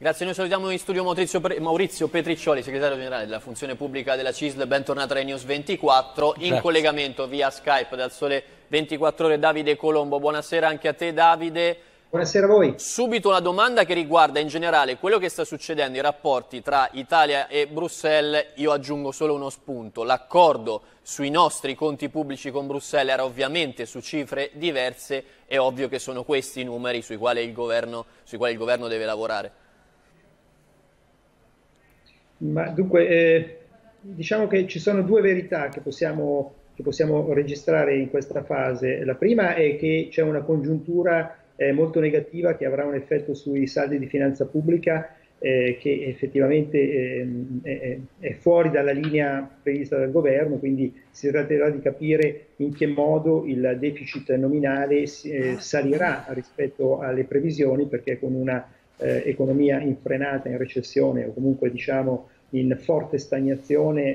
Grazie, noi salutiamo in studio Maurizio Petriccioli, segretario generale della funzione pubblica della CISL, bentornato a News 24, in collegamento via Skype dal Sole 24 Ore Davide Colombo. Buonasera anche a te Davide. Buonasera a voi. Subito una domanda che riguarda in generale quello che sta succedendo, i rapporti tra Italia e Bruxelles. Io aggiungo solo uno spunto: l'accordo sui nostri conti pubblici con Bruxelles era ovviamente su cifre diverse, è ovvio che sono questi i numeri sui quali il governo deve lavorare. Ma dunque, diciamo che ci sono due verità che possiamo registrare in questa fase. La prima è che c'è una congiuntura molto negativa che avrà un effetto sui saldi di finanza pubblica che effettivamente è fuori dalla linea prevista dal governo, quindi si tratterà di capire in che modo il deficit nominale salirà rispetto alle previsioni, perché con una economia infrenata, in recessione o comunque diciamo in forte stagnazione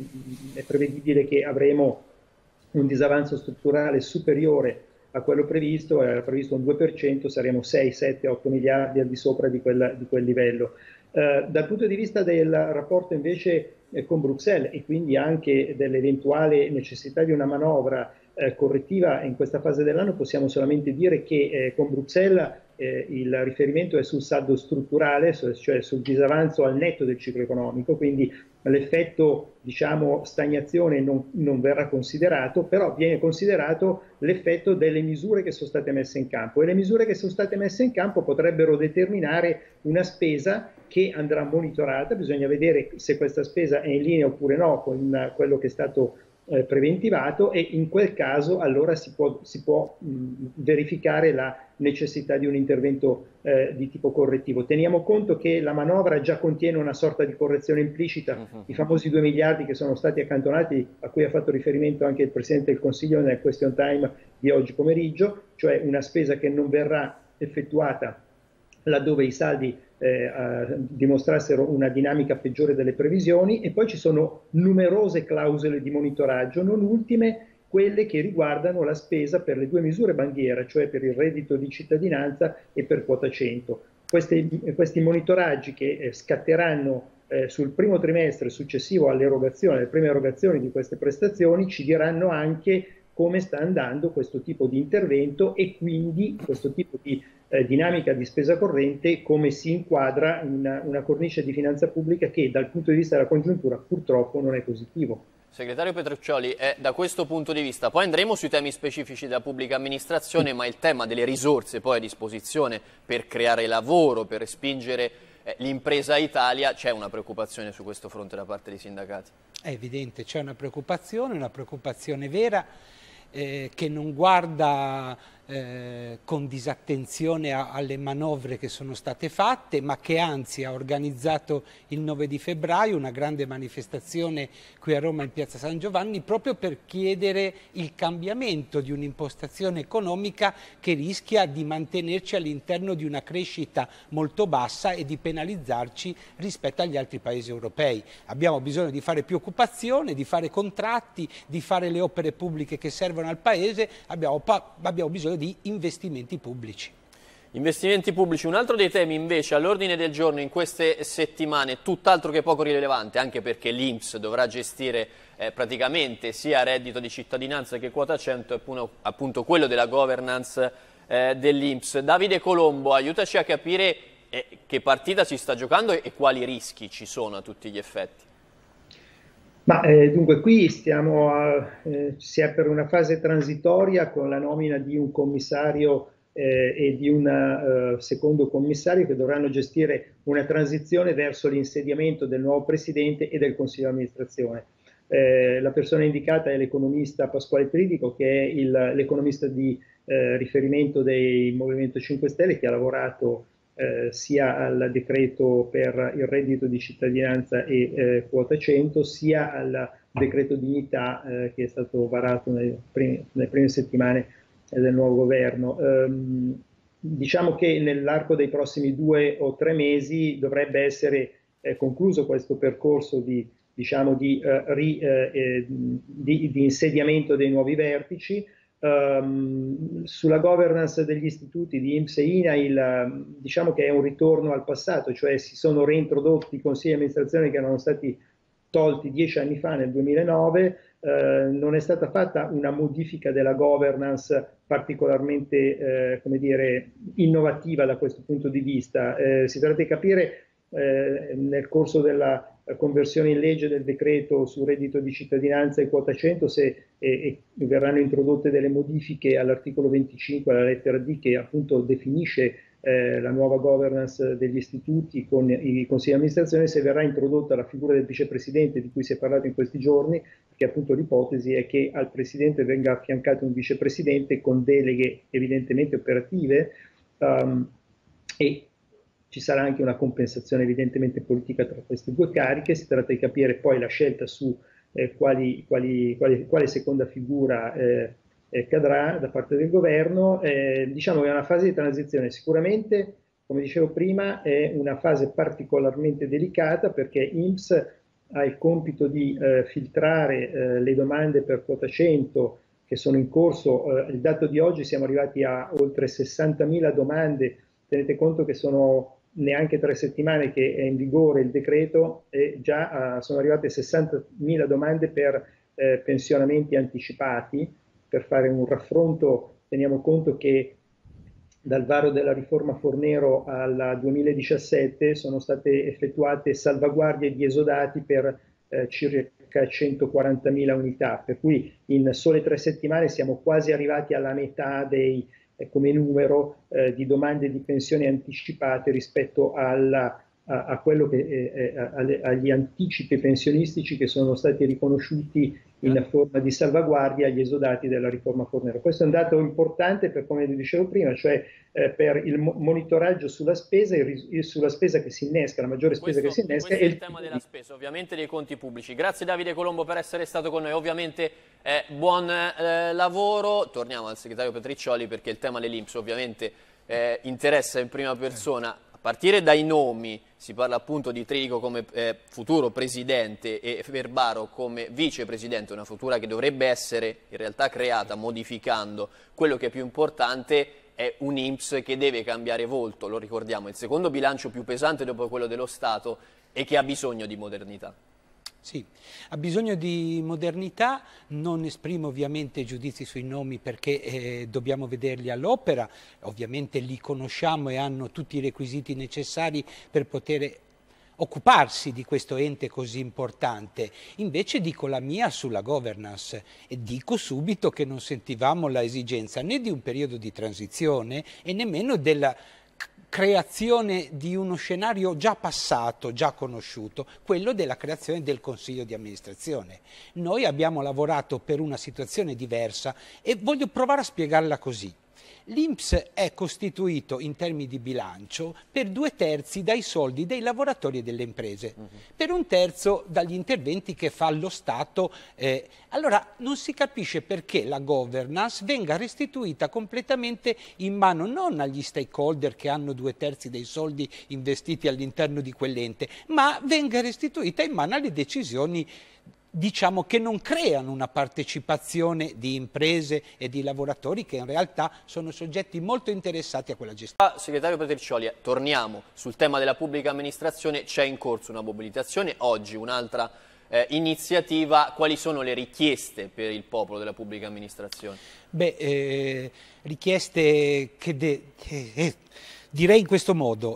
è prevedibile che avremo un disavanzo strutturale superiore a quello previsto. Era previsto un 2%, saremo 6, 7, 8 miliardi al di sopra di quel livello. Dal punto di vista del rapporto invece con Bruxelles e quindi anche dell'eventuale necessità di una manovra correttiva in questa fase dell'anno, possiamo solamente dire che con Bruxelles il riferimento è sul saldo strutturale, cioè sul disavanzo al netto del ciclo economico, quindi l'effetto diciamo stagnazione non verrà considerato, però viene considerato l'effetto delle misure che sono state messe in campo, e le misure che sono state messe in campo potrebbero determinare una spesa che andrà monitorata. Bisogna vedere se questa spesa è in linea oppure no con quello che è stato preventivato, e in quel caso allora si può verificare la necessità di un intervento di tipo correttivo. Teniamo conto che la manovra già contiene una sorta di correzione implicita, i famosi 2 miliardi che sono stati accantonati, a cui ha fatto riferimento anche il Presidente del Consiglio nel question time di oggi pomeriggio, cioè una spesa che non verrà effettuata laddove i saldi dimostrassero una dinamica peggiore delle previsioni. E poi ci sono numerose clausole di monitoraggio, non ultime quelle che riguardano la spesa per le due misure bandiera, cioè per il reddito di cittadinanza e per quota 100. Questi monitoraggi che scatteranno sul primo trimestre successivo all'erogazione, alle prime erogazioni di queste prestazioni, ci diranno anche come sta andando questo tipo di intervento e quindi questo tipo di dinamica di spesa corrente, come si inquadra in una cornice di finanza pubblica che dal punto di vista della congiuntura purtroppo non è positivo. Segretario Petriccioli, da questo punto di vista, poi andremo sui temi specifici della pubblica amministrazione, ma il tema delle risorse poi a disposizione per creare lavoro, per spingere l'impresa Italia, c'è una preoccupazione su questo fronte da parte dei sindacati? È evidente, c'è una preoccupazione vera che non guarda con disattenzione alle manovre che sono state fatte, ma che anzi ha organizzato il 9 di febbraio una grande manifestazione qui a Roma in Piazza San Giovanni proprio per chiedere il cambiamento di un'impostazione economica che rischia di mantenerci all'interno di una crescita molto bassa e di penalizzarci rispetto agli altri paesi europei. Abbiamo bisogno di fare più occupazione, di fare contratti, di fare le opere pubbliche che servono al Paese, abbiamo bisogno di investimenti pubblici. Investimenti pubblici, un altro dei temi invece all'ordine del giorno in queste settimane, tutt'altro che poco rilevante, anche perché l'INPS dovrà gestire praticamente sia reddito di cittadinanza che quota 100, appunto quello della governance dell'INPS. Davide Colombo, aiutaci a capire che partita si sta giocando e quali rischi ci sono a tutti gli effetti. Ma dunque qui si è per una fase transitoria con la nomina di un commissario e di un secondo commissario che dovranno gestire una transizione verso l'insediamento del nuovo presidente e del consiglio di amministrazione. La persona indicata è l'economista Pasquale Tridico, che è l'economista di riferimento del Movimento 5 Stelle, che ha lavorato sia al decreto per il reddito di cittadinanza e quota 100, sia al decreto dignità che è stato varato nelle prime settimane del nuovo governo. Diciamo che nell'arco dei prossimi 2 o 3 mesi dovrebbe essere concluso questo percorso di insediamento dei nuovi vertici. Sulla governance degli istituti di INPS e INAIL, diciamo che è un ritorno al passato, cioè si sono reintrodotti i consigli di amministrazione che erano stati tolti 10 anni fa, nel 2009, non è stata fatta una modifica della governance particolarmente, come dire, innovativa da questo punto di vista. Si tratta di capire nel corso della conversione in legge del decreto sul reddito di cittadinanza e quota 100 se verranno introdotte delle modifiche all'articolo 25, alla lettera D, che appunto definisce la nuova governance degli istituti con i consigli di amministrazione, se verrà introdotta la figura del vicepresidente di cui si è parlato in questi giorni, perché appunto l'ipotesi è che al presidente venga affiancato un vicepresidente con deleghe evidentemente operative, e ci sarà anche una compensazione evidentemente politica tra queste due cariche. Si tratta di capire poi la scelta su quale seconda figura cadrà da parte del governo. Diciamo che è una fase di transizione, sicuramente, come dicevo prima, è una fase particolarmente delicata, perché INPS ha il compito di filtrare le domande per quota 100 che sono in corso. Il dato di oggi, siamo arrivati a oltre 60.000 domande. Tenete conto che sono neanche 3 settimane che è in vigore il decreto e già sono arrivate 60.000 domande per pensionamenti anticipati. Per fare un raffronto, teniamo conto che dal varo della riforma Fornero al 2017 sono state effettuate salvaguardie di esodati per circa 140.000 unità, per cui in sole 3 settimane siamo quasi arrivati alla metà come numero di domande di pensioni anticipate rispetto a quello agli anticipi pensionistici che sono stati riconosciuti in forma di salvaguardia agli esodati della riforma Fornero. Questo è un dato importante per, come dicevo prima, cioè per il monitoraggio sulla spesa, sulla spesa che si innesca, la maggiore spesa che si innesca. Questo è il tema della spesa, ovviamente dei conti pubblici. Grazie Davide Colombo per essere stato con noi, ovviamente buon lavoro. Torniamo al segretario Petriccioli, perché il tema dell'INPS ovviamente interessa in prima persona. A partire dai nomi, si parla appunto di Tridico come futuro presidente e Verbaro come vicepresidente, una futura che dovrebbe essere in realtà creata modificando quello che è più importante. È un INPS che deve cambiare volto, lo ricordiamo, il secondo bilancio più pesante dopo quello dello Stato e che ha bisogno di modernità. Sì, ha bisogno di modernità, non esprimo ovviamente giudizi sui nomi perché dobbiamo vederli all'opera, ovviamente li conosciamo e hanno tutti i requisiti necessari per poter occuparsi di questo ente così importante. Invece dico la mia sulla governance e dico subito che non sentivamo la esigenza né di un periodo di transizione e nemmeno della creazione di uno scenario già passato, già conosciuto, quello della creazione del Consiglio di amministrazione. Noi abbiamo lavorato per una situazione diversa e voglio provare a spiegarla così. L'INPS è costituito in termini di bilancio per 2/3 dai soldi dei lavoratori e delle imprese, per 1/3 dagli interventi che fa lo Stato. Allora non si capisce perché la governance venga restituita completamente in mano non agli stakeholder che hanno 2/3 dei soldi investiti all'interno di quell'ente, ma venga restituita in mano alle decisioni, diciamo, che non creano una partecipazione di imprese e di lavoratori che in realtà sono soggetti molto interessati a quella gestione. Segretario Petriccioli, torniamo sul tema della pubblica amministrazione. C'è in corso una mobilitazione, oggi un'altra iniziativa. Quali sono le richieste per il popolo della pubblica amministrazione? Beh, richieste che direi in questo modo.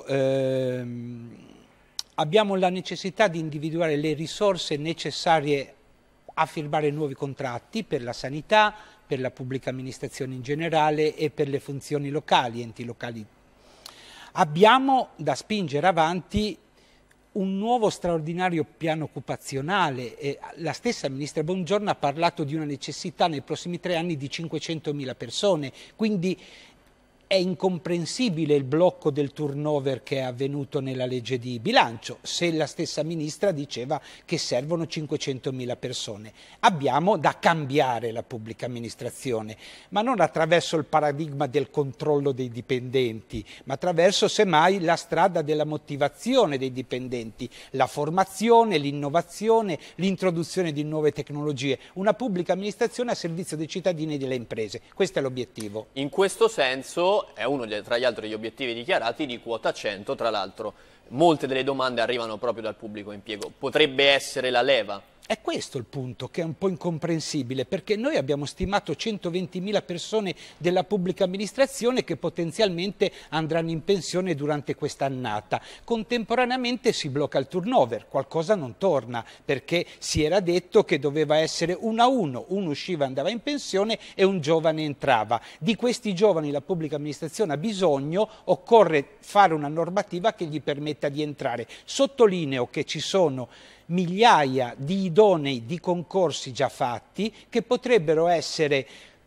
Abbiamo la necessità di individuare le risorse necessarie a firmare nuovi contratti per la sanità, per la pubblica amministrazione in generale e per le funzioni locali, enti locali. Abbiamo da spingere avanti un nuovo straordinario piano occupazionale. La stessa Ministra Bongiorno ha parlato di una necessità nei prossimi 3 anni di 500.000 persone, quindi È incomprensibile il blocco del turnover che è avvenuto nella legge di bilancio, se la stessa ministra diceva che servono 500.000 persone. Abbiamo da cambiare la pubblica amministrazione, ma non attraverso il paradigma del controllo dei dipendenti, ma attraverso semmai la strada della motivazione dei dipendenti, la formazione, l'innovazione, l'introduzione di nuove tecnologie, una pubblica amministrazione a servizio dei cittadini e delle imprese. Questo è l'obiettivo. In questo senso è uno tra gli altri degli obiettivi dichiarati di quota 100, tra l'altro molte delle domande arrivano proprio dal pubblico impiego, potrebbe essere la leva? È questo il punto che è un po' incomprensibile, perché noi abbiamo stimato 120.000 persone della pubblica amministrazione che potenzialmente andranno in pensione durante quest'annata. Contemporaneamente si blocca il turnover, qualcosa non torna, perché si era detto che doveva essere 1 a 1, uno usciva e andava in pensione e un giovane entrava. Di questi giovani la pubblica amministrazione ha bisogno, occorre fare una normativa che gli permetta di entrare. Sottolineo che ci sono migliaia di idonei di concorsi già fatti che potrebbero essere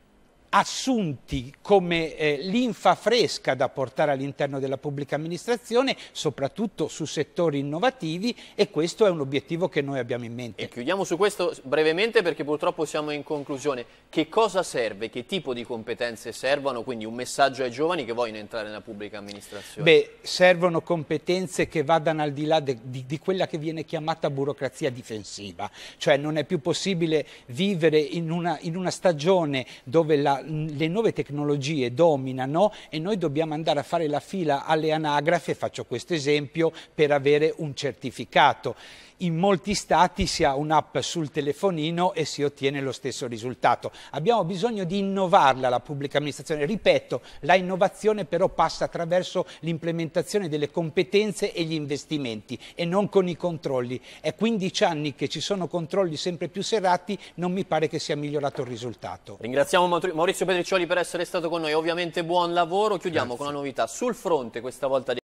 assunti come linfa fresca da portare all'interno della pubblica amministrazione, soprattutto su settori innovativi, e questo è un obiettivo che noi abbiamo in mente. E chiudiamo su questo brevemente perché purtroppo siamo in conclusione. Che cosa serve? Che tipo di competenze servono? Quindi un messaggio ai giovani che vogliono entrare nella pubblica amministrazione. Beh, servono competenze che vadano al di là di quella che viene chiamata burocrazia difensiva, cioè non è più possibile vivere in una stagione dove le nuove tecnologie dominano e noi dobbiamo andare a fare la fila alle anagrafi, faccio questo esempio, per avere un certificato. In molti stati si ha un'app sul telefonino e si ottiene lo stesso risultato. Abbiamo bisogno di innovarla la pubblica amministrazione. Ripeto, la innovazione però passa attraverso l'implementazione delle competenze e gli investimenti e non con i controlli. È 15 anni che ci sono controlli sempre più serrati, non mi pare che sia migliorato il risultato. Ringraziamo Maurizio Petriccioli per essere stato con noi, ovviamente buon lavoro. Chiudiamo con una novità sul fronte, questa volta